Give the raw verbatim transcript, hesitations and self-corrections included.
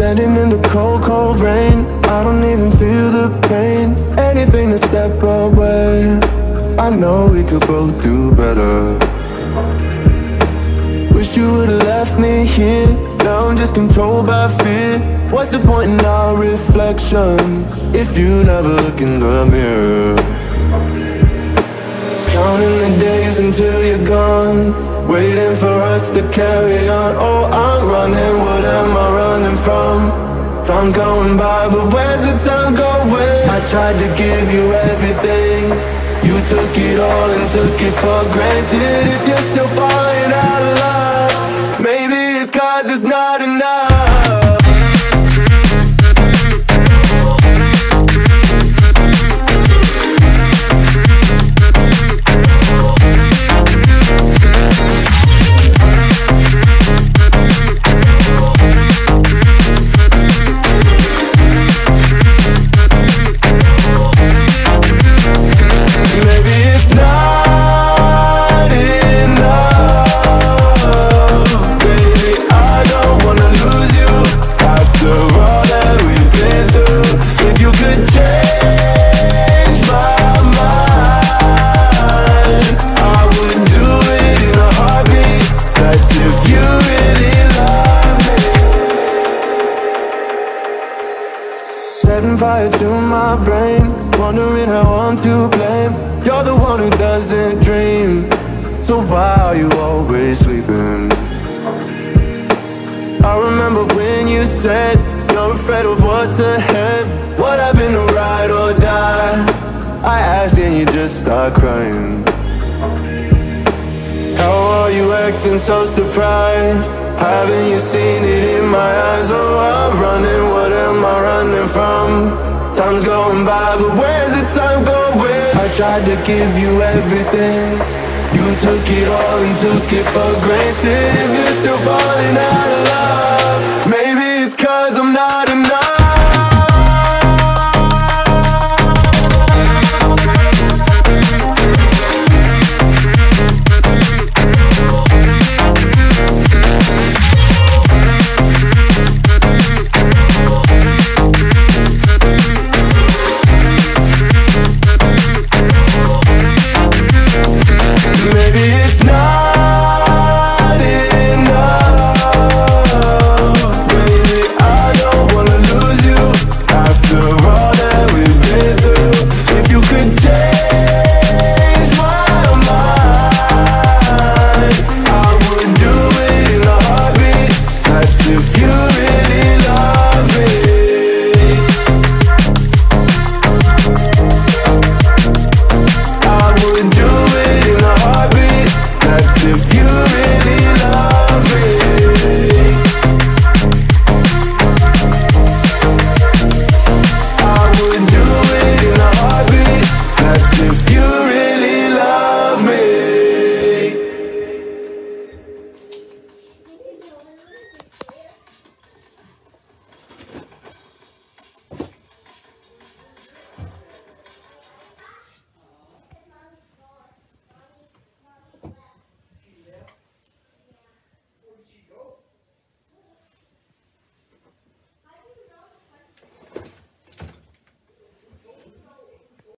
Standing in the cold, cold rain, I don't even feel the pain. Anything to step away, I know we could both do better. Wish you would've left me here. Now I'm just controlled by fear. What's the point in our reflection if you never look in the mirror? Counting the days until you're gone, waiting for us to carry on. Oh, I'm running, what am I running from? Time's going by, but where's the time going? I tried to give you everything, you took it all and took it for granted. If you're still falling out of love, maybe it's cause it's not enough. Setting fire to my brain, wondering how I'm to blame. You're the one who doesn't dream, so why are you always sleeping? I remember when you said you're afraid of what's ahead. What happened to ride or die? I asked and you just start crying. How are you acting so surprised? Haven't you seen it in my eyes? Oh, I'm running, what am I running from? Time's going by, but where's the time going? I tried to give you everything, you took it all and took it for granted. If you're still falling out of love, maybe it's cause I'm not enough.